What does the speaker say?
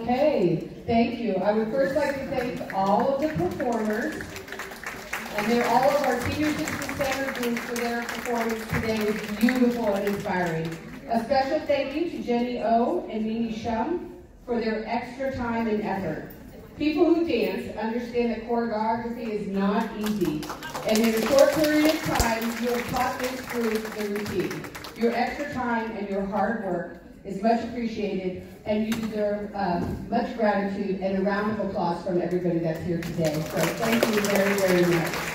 Okay, thank you. I would first like to thank all of the performers, and then all of our Senior Citizen Center groups for their performance today. It was beautiful and inspiring. A special thank you to Jenny O and Mimi Shum for their extra time and effort. People who dance understand that choreography is not easy, and in a short period of time, you have taught this group the routine. Your extra time and your hard work is much appreciated, and you deserve much gratitude and a round of applause from everybody that's here today. So thank you very, very much.